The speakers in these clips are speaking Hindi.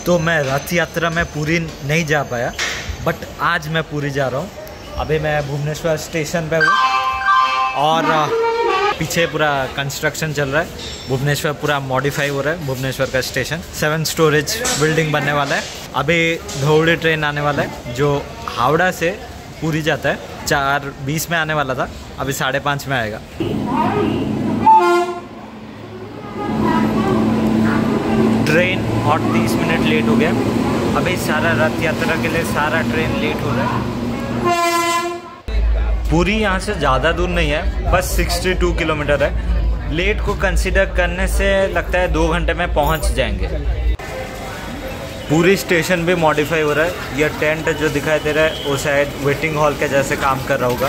तो मैं रथ यात्रा में पुरी नहीं जा पाया, बट आज मैं पुरी जा रहा हूँ। अभी मैं भुवनेश्वर स्टेशन पे हूँ और पीछे पूरा कंस्ट्रक्शन चल रहा है। भुवनेश्वर पूरा मॉडिफाई हो रहा है। भुवनेश्वर का स्टेशन 7 स्टोरेज बिल्डिंग बनने वाला है। अभी धौड़ी ट्रेन आने वाला है जो हावड़ा से पुरी जाता है। 4:20 में आने वाला था, अभी 5:30 में आएगा। ट्रेन और 30 मिनट लेट हो गया। अभी सारा रथ यात्रा के लिए सारा ट्रेन लेट हो रहा है। पुरी यहाँ से ज़्यादा दूर नहीं है, बस 62 किलोमीटर है। लेट को कंसीडर करने से लगता है 2 घंटे में पहुँच जाएंगे। पुरी स्टेशन भी मॉडिफाई हो रहा है। यह टेंट जो दिखाई दे रहा है वो शायद वेटिंग हॉल के जैसे काम कर रहा होगा।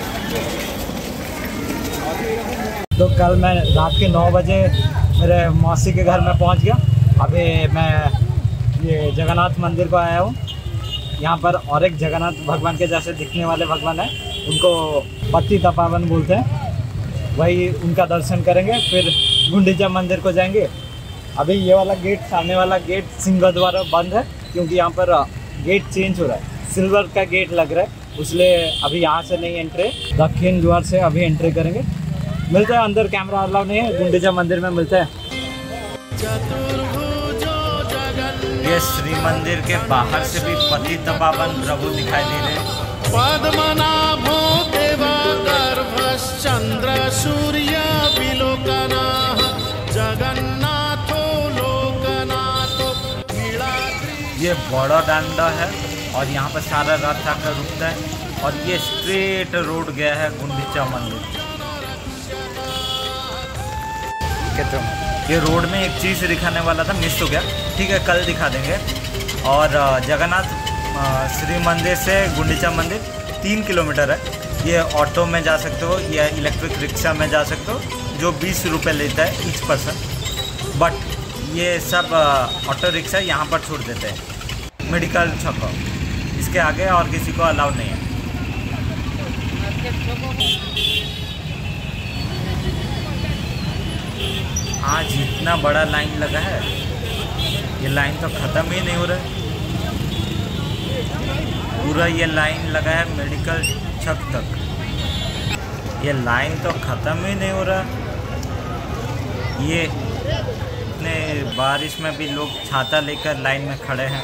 तो कल मैं रात के 9 बजे मेरे मौसी के घर में पहुंच गया। अभी मैं ये जगन्नाथ मंदिर को आया हूँ। यहाँ पर और एक जगन्नाथ भगवान के जैसे दिखने वाले भगवान है, उनको पतितपावन बोलते हैं। वही उनका दर्शन करेंगे, फिर गुंडीचा मंदिर को जाएंगे। अभी ये वाला गेट, सामने वाला गेट सिंह द्वारा बंद है क्योंकि यहाँ पर गेट चेंज हो रहा है। सिल्वर का गेट लग रहा है, इसलिए अभी यहाँ से नहीं एंट्री, दक्षिण द्वार से अभी एंट्री करेंगे। मिलता है अंदर, कैमरा अलाउ नहीं है। गुंडीचा मंदिर में मिलता है। ये श्री मंदिर के बाहर से भी पतितपावन प्रभु दिखाई दे रहे हैं। पद्मनाभो देवागर्भश्चंद्र सूर्य विलोकनाः जगन्नाथो लोकनाथो। ये बड़ा डांडा है और यहाँ पर सारा रथ आकर रुकता है और ये स्ट्रेट रोड गया है गुंडीचा मंदिर। ये रोड में एक चीज़ दिखाने वाला था, मिस हो गया। ठीक है, कल दिखा देंगे। और जगन्नाथ श्री मंदिर से गुंडीचा मंदिर 3 किलोमीटर है। ये ऑटो में जा सकते हो या इलेक्ट्रिक रिक्शा में जा सकते हो, जो 20 रुपये लेता है ईच पर्सन। बट ये सब ऑटो रिक्शा यहाँ पर छोड़ देते हैं मेडिकल चौक। इसके आगे और किसी को अलाउ नहीं है। आज इतना बड़ा लाइन लगा है, ये लाइन तो ख़त्म ही नहीं हो रहा है। पूरा ये लाइन लगा है मेडिकल छक तक। ये लाइन तो ख़त्म ही नहीं हो रहा। ये इतने बारिश में भी लोग छाता लेकर लाइन में खड़े हैं।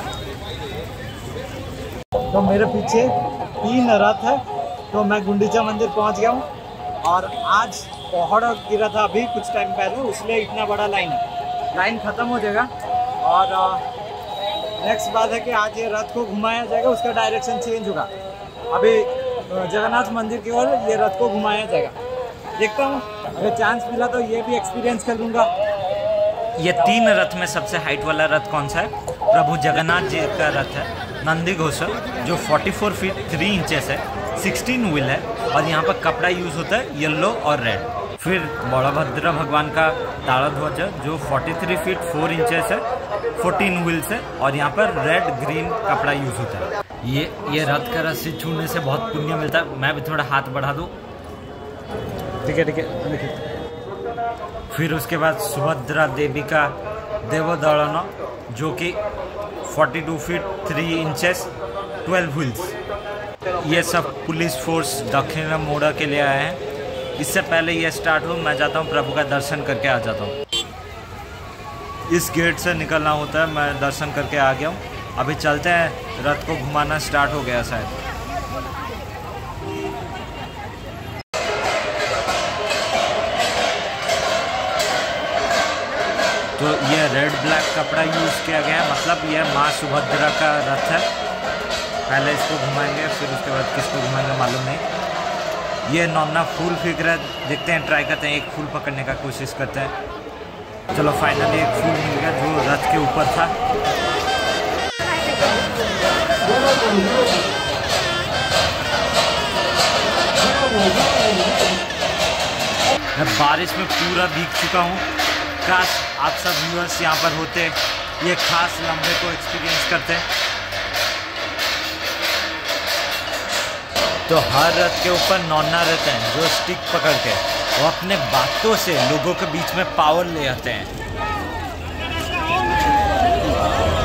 तो मेरे पीछे 3 रथ है। तो मैं गुंडीचा मंदिर पहुंच गया हूँ और आज पहाड़ गिरा था अभी कुछ टाइम पहले, इसलिए इतना बड़ा लाइन है। लाइन ख़त्म हो जाएगा और नेक्स्ट बात है कि आज ये रथ को घुमाया जाएगा, उसका डायरेक्शन चेंज होगा। अभी जगन्नाथ मंदिर की ओर ये रथ को घुमाया जाएगा। देखता हूँ, अगर चांस मिला तो ये भी एक्सपीरियंस कर लूँगा। ये 3 रथ में सबसे हाइट वाला रथ कौन सा है? प्रभु जगन्नाथ जी का रथ है, नंदीघोष, जो 44 फीट 3 इंचेस है, 16 व्हील है और यहाँ पर कपड़ा यूज़ होता है येलो और रेड। फिर बलभद्र भगवान का ताड़ध्वज जो 43 फीट 4 इंचेस है, 14 व्हील्स है और यहाँ पर रेड ग्रीन कपड़ा यूज़ होता है। ये रथ का रस्सी छूने से बहुत पुण्य मिलता है। मैं भी थोड़ा हाथ बढ़ा दूँ। ठीक है, ठीक है, देखिए। फिर उसके बाद सुभद्रा देवी का देवदलन जो कि 42 फीट 3 इंचेस 12 व्हील्स। ये सब पुलिस फोर्स दक्षिण मोड़ा के लिए आए हैं। इससे पहले ये स्टार्ट हो, मैं जाता हूँ प्रभु का दर्शन करके आ जाता हूँ। इस गेट से निकलना होता है, मैं दर्शन करके आ गया हूँ। अभी चलते हैं, रथ को घुमाना स्टार्ट हो गया शायद। तो ये रेड ब्लैक कपड़ा यूज़ किया गया है, मतलब यह माँ सुभद्रा का रथ है। पहले इसको घुमाएंगे, फिर उसके बाद किसको घुमाएंगे मालूम नहीं। ये नौना फूल फेंक रहा है, देखते हैं, ट्राई करते हैं। एक फूल पकड़ने का कोशिश करते हैं। चलो फाइनली एक फूल मिल गया जो रथ के ऊपर था। मैं बारिश में पूरा भीग चुका हूँ। काश आप सब व्यूअर्स यहाँ पर होते, ये खास लम्हे को एक्सपीरियंस करते। तो हर रथ के ऊपर नौना रहते हैं जो स्टिक पकड़ के वो अपने बातों से लोगों के बीच में पावर ले आते हैं।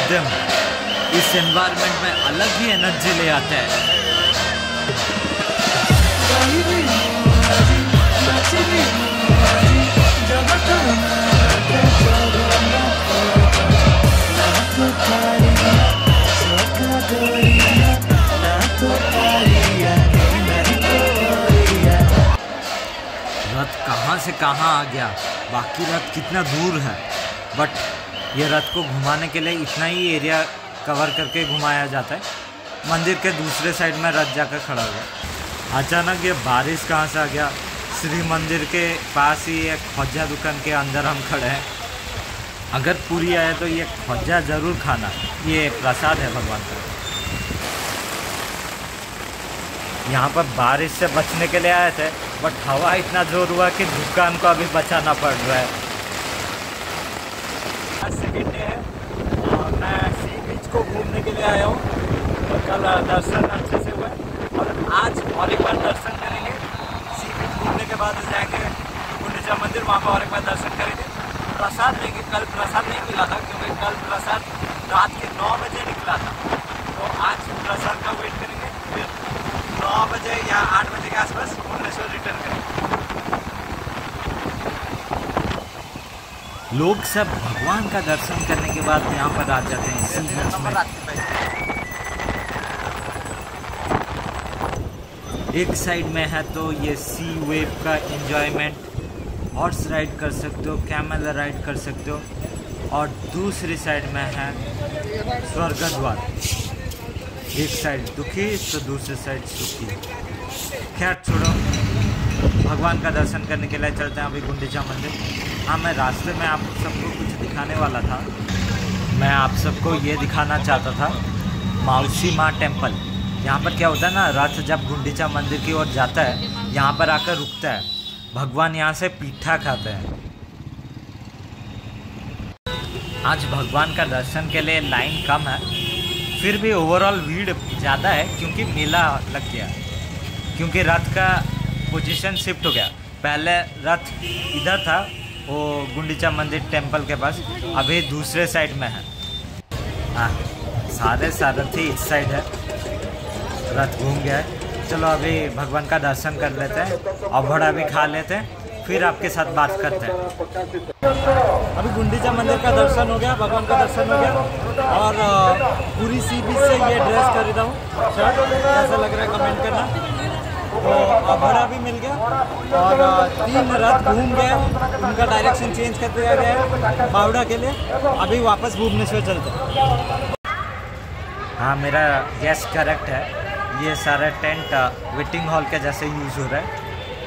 रिदम इस एनवायरनमेंट में अलग ही एनर्जी ले आता है। रथ कहाँ से कहाँ आ गया, बाकी रथ कितना दूर है, बट ये रथ को घुमाने के लिए इतना ही एरिया कवर करके घुमाया जाता है। मंदिर के दूसरे साइड में रथ जाकर खड़ा हुआ। अचानक ये बारिश कहाँ से आ गया। श्री मंदिर के पास ही एक खज्जा दुकान के अंदर हम खड़े हैं। अगर पूरी आए तो ये खज्जा ज़रूर खाना, ये प्रसाद है भगवान का। यहाँ पर बारिश से बचने के लिए आए थे, बट हवा इतना जोर हुआ कि दुकान को अभी बचाना पड़ रहा है। आज सेकेंड डे है और मैं सी बीच को घूमने के लिए आया हूँ। तो कल दर्शन अच्छे से हुए और आज और एक बार दर्शन करेंगे। सी बीच घूमने के बाद जाएंगे गुंडीचा मंदिर, वहाँ पर और एक बार दर्शन करेंगे। प्रसाद लेंगे। कल प्रसाद नहीं मिला था क्योंकि कल प्रसाद रात के 9 बजे निकला था, तो आज प्रसाद का वेट करेंगे। फिर 9 बजे या 8 बजे के आसपास भुवनेश्वर रिटर्न करेंगे। लोग सब भगवान का दर्शन करने के बाद यहाँ पर आ जाते हैं सी बीच में। एक साइड में है तो ये सी वेव का एंजॉयमेंट, हॉर्स राइड कर सकते हो, कैमल राइड कर सकते हो, और दूसरी साइड में है स्वर्ग द्वार। एक साइड दुखी तो दूसरी साइड सुखी। खैर छोड़ो, भगवान का दर्शन करने के लिए चलते हैं अभी गुंडीचा मंदिर। हाँ, मैं रास्ते में आप सबको कुछ दिखाने वाला था। मैं आप सबको ये दिखाना चाहता था मौसी माँ टेम्पल। यहाँ पर क्या होता है ना, रथ जब गुंडीचा मंदिर की ओर जाता है, यहाँ पर आकर रुकता है। भगवान यहाँ से पीठा खाते हैं। आज भगवान का दर्शन के लिए लाइन कम है, फिर भी ओवरऑल भीड़ ज़्यादा है क्योंकि मेला लग गया, क्योंकि रथ का पोजीशन शिफ्ट हो गया। पहले रथ इधर था, वो गुंडीचा मंदिर टेम्पल के पास, अभी दूसरे साइड में है। हाँ, सारे सारथी इस साइड है, रथ घूम गया है। चलो अभी भगवान का दर्शन कर लेते हैं और भड़ा भी खा लेते हैं, फिर आपके साथ बात करते हैं। अभी गुंडीचा मंदिर का दर्शन हो गया, भगवान का दर्शन हो गया और पूरी सी बीच से ये ड्रेस खरीदा हूँ। कैसा लग रहा है कमेंट करना। तो भड़ा भी मिल गया और 3 रथ घूम गए, उनका डायरेक्शन चेंज कर दिया गया है बावड़ा के लिए। अभी वापस भुवनेश्वर चलते हैं। हाँ, मेरा गैस करेक्ट है, ये सारा टेंट वेटिंग हॉल के जैसे यूज़ हो रहा है।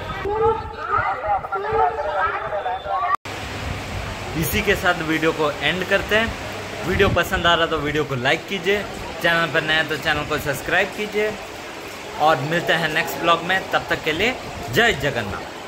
इसी के साथ वीडियो को एंड करते हैं। वीडियो पसंद आ रहा तो वीडियो को लाइक कीजिए, चैनल पर नया तो चैनल को सब्सक्राइब कीजिए और मिलते हैं नेक्स्ट ब्लॉग में। तब तक के लिए जय जगन्नाथ।